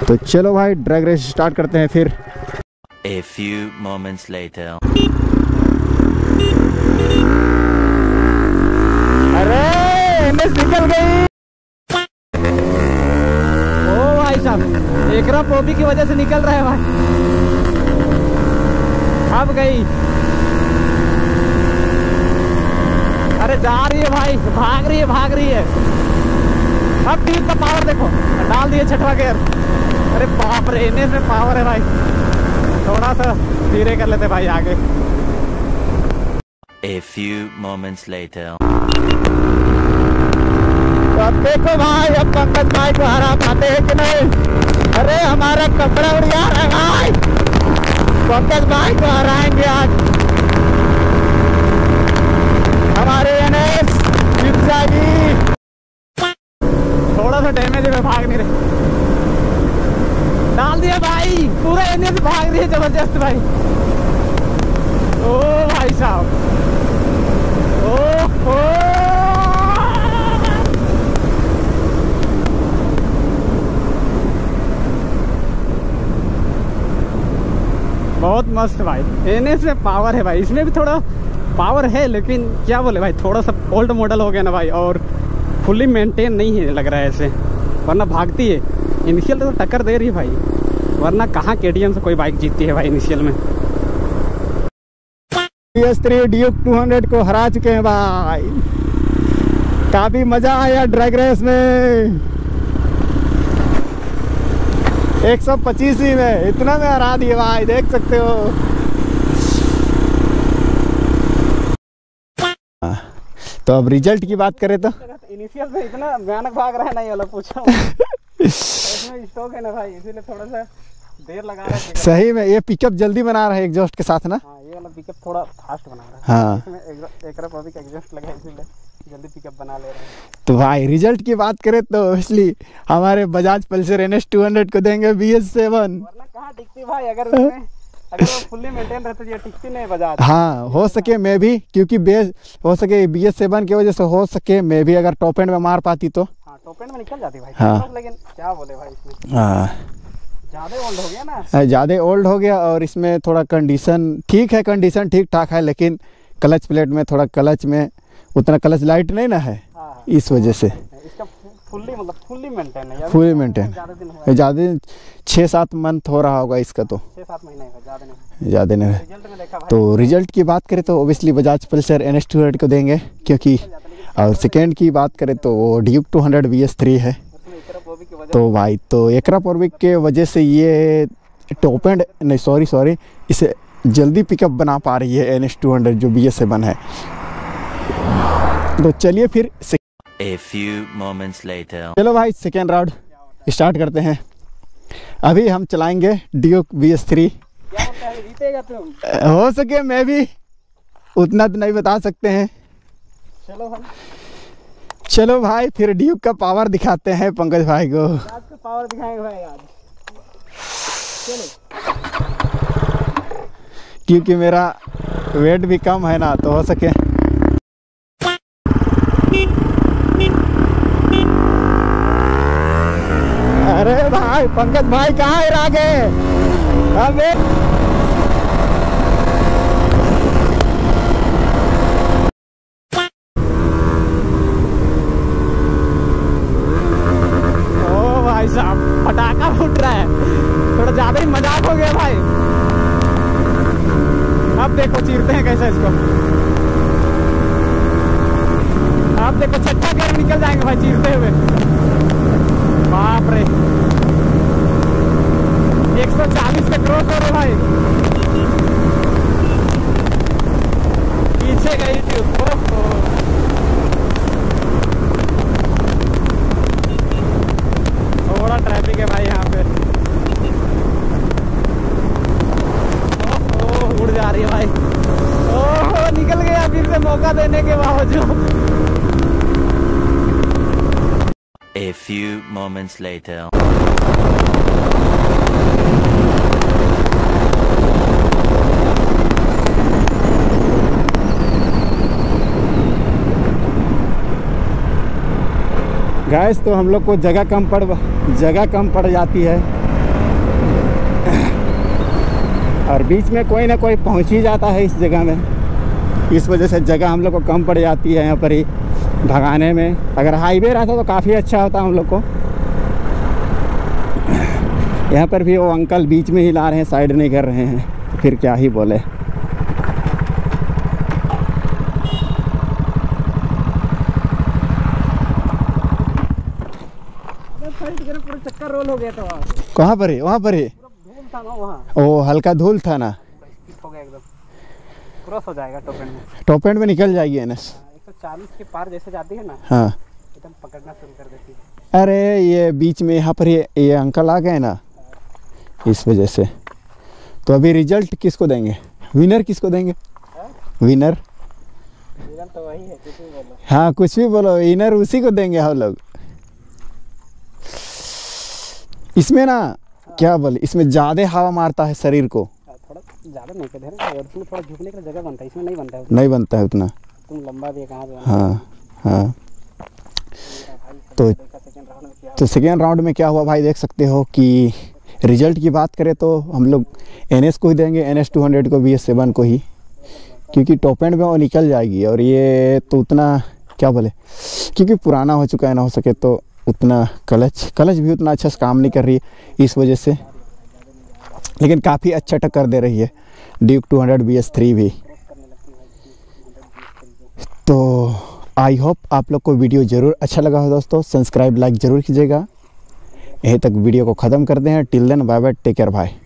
तो चलो भाई ड्रैग रेस स्टार्ट करते हैं फिर। A few moments later. अरे एनएस निकल गई। ओ भाई साहब एकरा पोपी की वजह से निकल रहा है भाई। अब गई। अरे जा रही है भाई, भाग रही है। अब टीम का पावर देखो, डाल दिए छठवा गियर। अरे बाप रे एनएस में पावर है भाई। थोड़ा सा धीरे कर लेते भाई आगे। A few moments later. तो अब देखो भाई अब पंकज भाई को हरा पाते हैं कि नहीं। अरे हमारा कपड़ा उड़ गया है भाई। पंकज भाई को हराएंगे आज। हमारे एनएस जीत जाएगी। थोड़ा सा डैमेज में भाग नहीं रहे। डाल दिया भाई, पूरा एनएस भाग रही है जबरदस्त भाई। ओ भाई साहब, ओ बहुत मस्त भाई। एनएस में पावर है भाई, इसमें भी थोड़ा पावर है लेकिन क्या बोले भाई, थोड़ा सा ओल्ड मॉडल हो गया ना भाई और फुल्ली मेंटेन नहीं है लग रहा है ऐसे, वरना भागती है। इनिशियल तो टक्कर दे रही है भाई, वरना कहाँ केटीएम से कोई बाइक जीतती है भाई इनिशियल में। BS3 ड्यूक 200 को हरा चुके हैं भाई। काफी मजा आया ड्रैग रेस में। 125 ही में इतना में हरा दिए भाई, देख सकते हो। तो अब रिजल्ट की बात करें तो इनिशियल से इतना भयानक भाग रहा है, नहीं वाला पूछा इसमें स्टॉक है ना भाई, इसीलिए थोड़ा सा देर लगा रहा है। सही में ये पिकअप जल्दी बना रहा है एग्जॉस्ट के साथ ना। हाँ, ये वाला पिकअप थोड़ा फास्ट बना रहा है। हाँ, इसमें एक एग्जॉस्ट लगा है इसीलिए जल्दी पिकअप बना ले रहे हैं। तो भाई रिजल्ट की बात करें तो इसलिए हमारे बजाज पल्सर NS 200 को देंगे BS7। वरना कहाँ टिकती भाई, अगर वो फुल्ली मेंटेन रहती है टिकती नहीं बजाज। हाँ हो सके मैं भी, क्योंकि हो सके BS7 की वजह से हो सके मैं भी अगर टॉप एंड में मार पाती तो। हाँ टॉप एंड में निकल जाती भाई। हाँ। लेकिन क्या बोले भाई, इसमें हाँ ज़्यादा ओल्ड हो गया ना। ज़्यादा ओल्ड हो गया और इसमें थोड़ा कंडीशन ठीक है, कंडीशन ठीक ठाक है, लेकिन क्लच प्लेट में थोड़ा क्लच में उतना क्लच लाइट नहीं ना है। हाँ, इस वजह से इसका फुल्ली मेंटेन है। फुली मेंटेन ज़्यादा 6-7 मंथ हो रहा होगा इसका, तो 6-7 महीने का ज़्यादा नहीं है। रिजल्ट में देखा भाई। तो रिजल्ट की बात करें तो ओबियसली बजाज पल्सर NS 200 को देंगे, क्योंकि और सेकेंड की बात करें तो वो ड्यूक 200 BS3 है। तो भाई तो एकरा पोर्विक के वजह से ये टॉप एंड नहीं सॉरी इसे जल्दी पिकअप बना पा रही है NS 200 जो BS7 है। तो चलिए फिर A few moments later. चलो भाई सेकेंड राउंड स्टार्ट करते हैं। अभी हम चलाएंगे ड्यूक BS3। क्या बोलता है, जीतेगा तुम? हो सके मैं भी, उतना तो नहीं बता सकते हैं। चलो भाई फिर ड्यूक का पावर दिखाते हैं पंकज भाई को। आज का पावर दिखाएंगे भाई आज। चलो, क्योंकि मेरा वेट भी कम है ना, तो हो सके। अरे भाई पंकज भाई कहाँ है आगे। अबे ओ भाई साहब पटाखा फूट रहा है, थोड़ा ज्यादा ही मजाक हो गया भाई। अब देखो चीरते हैं कैसे इसको। अब देखो छठा गियर निकल जाएंगे भाई चीरते हुए। बाप रे 140 पे क्रॉस हो रहे भाई। पीछे गई थी उसको। थोड़ा ट्रैफिक है भाई यहाँ पे। ओह उड़ जा रही है भाई। ओह निकल गया फिर से मौका देने के बावजूद। A few moments later. Gas तो हम लोग को जगह कम पड़ जाती है, और बीच में कोई ना कोई पहुंच ही जाता है इस जगह में, इस वजह से जगह हम लोग को कम पड़ जाती है यहाँ पर ही भगाने में। अगर हाईवे रहता तो काफ़ी अच्छा होता हम लोग को। यहाँ पर भी वो अंकल बीच में ही ला रहे हैं, साइड नहीं कर रहे हैं, तो फिर क्या ही बोले। पूरा चक्कर रोल हो गया था। कहाँ पर है? वहाँ पर है। धूल था ना वहाँ। ओ हल्का धूल था ना, हो गया एकदम, क्रॉस हो जाएगा टॉप एंड में। टॉप एंड में निकल जाएगी एनएस। 140 के पार जैसे जाती है ना, हाँ एकदम पकड़ना शुरू कर देती है। अरे ये बीच में यहाँ पर ये अंकल आ गए ना, इस वजह से। तो अभी रिजल्ट किसको देंगे? विनर किसको देंगे? विनर तो वही है, कुछ भी बोलो। हाँ कुछ भी बोलो, विनर उसी को देंगे हम लोग। इसमें ना क्या बोले, इसमें ज़्यादा हवा मारता है शरीर को। थोड़ा ज़्यादा नहीं कर रहे, और इसमें थोड़ा झुकने की जगह बनता है, इसमें नहीं बनता है। नहीं बनता है उतना। तुम लंबा भी है कहाँ पे? हाँ हाँ। तो सेकेंड राउंड में क्या हुआ भाई, देख सकते हो कि रिजल्ट की बात करें तो हम लोग NS को ही देंगे, NS 200 को, BS7 को ही, क्योंकि टॉप एंड में वो निकल जाएगी। और ये तो उतना क्या बोले, क्योंकि पुराना हो चुका है ना, हो सके तो उतना क्लच भी उतना अच्छा से काम नहीं कर रही है इस वजह से, लेकिन काफ़ी अच्छा टक्कर दे रही है ड्यूक 200 BS3 भी। तो आई होप आप लोग को वीडियो ज़रूर अच्छा लगा हो दोस्तों। सब्सक्राइब लाइक ज़रूर कीजिएगा। यहीं तक वीडियो को ख़त्म करते हैं। Till then bye bye, take care भाई।